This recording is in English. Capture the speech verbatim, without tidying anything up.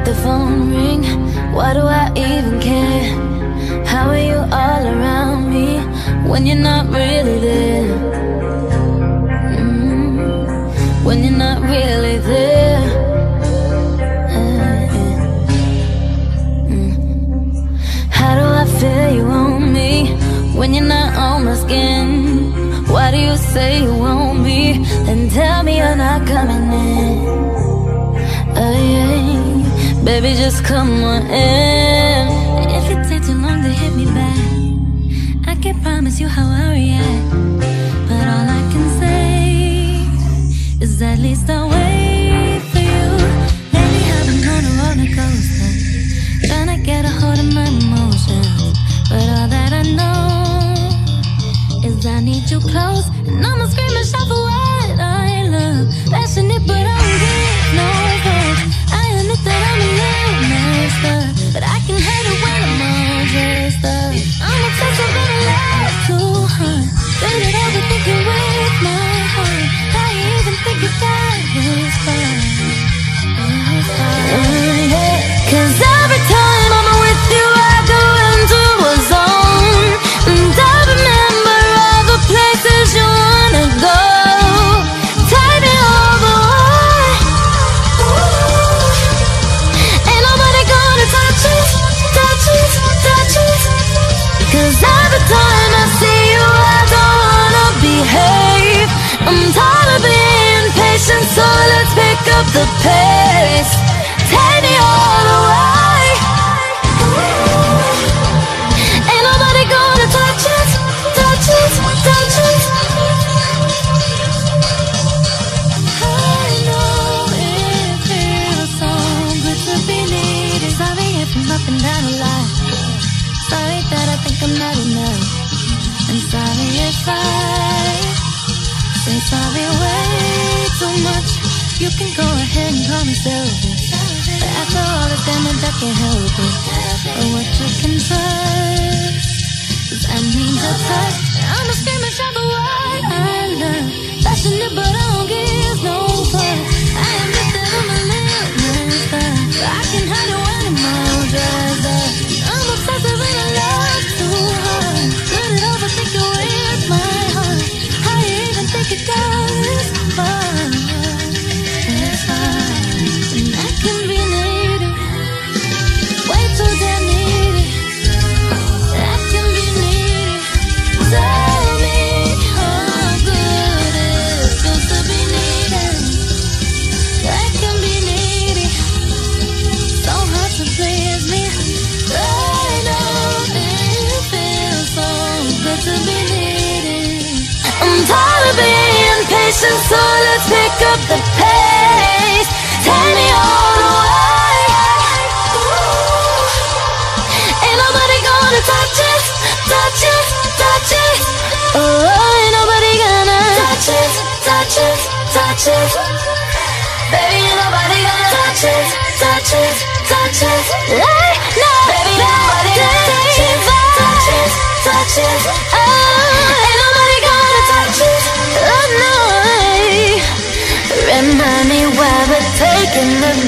the phone ring. Why do I even care? How are you all around me when you're not really there? Mm, when you're not really there. Uh, yeah. mm. How do I feel you on me when you're not on my skin? Why do you say you want me, then tell me you're not coming in? Oh yeah, baby, just come on in. If it takes too long to hit me back, I can't promise you how I react, but all I can say is at least I'll wait for you. Lately I've been on a roller coaster, trying to get a hold of my emotions, but all that I know is I need you close, and I'ma scream and shout for what I love. Passionate, but I don't get no fuss. I admit that I'm a little messed up, but I can hate it when I'm all dressed up. I'm obsessed with being love too hard. Did it overthinking with my heart. How you even think it got this far? This far. Mm, yeah. Cause every time I'm with you I go into a zone, and I remember places you wanna go. Take me all the way. Ain't nobody gonna touch it, touch it, touch it. Cause every time I see you I don't wanna behave. I'm tired of being patient, so let's pick up the pace. Take me all the way. Ain't nobody gonna touch it, touch it, touch it. I know it feels so good to be needed. Sorry if I'm up and down a lot. Sorry that I think I'm not enough. And sorry if I say sorry way too much. You can go ahead and call me selfish, but after all the damage I can't help it. But what you can trust, 'cause I need your touch. I'ma scream and shout for what I love. Passionate, but I don't give no fuck. I admit that I'm a little messed up, but I can hide it when I'm all dressed up. I'm obsessive and I love too hard. Let it overthink it with my heart. How you even think it goes far? It's fine, and I can be needy, way too damn needy. I can be needy. Tell me how good it feels to be needed. I can be needy, so hard to please me. I know it feels so good to be needed. I'm tired of being patient, so let's pick up the pace. Take me all the way. Ain't nobody gonna touch it, touch it, touch it. Oh, ain't nobody gonna touch it, touch it, touch it. Baby, ain't nobody gonna touch it, touch it, touch it. Right now, baby, ain't nobody gonna touch it, touch it, touch it. Oh, ain't nobody gonna touch it. Oh no. Remind me why we're taking the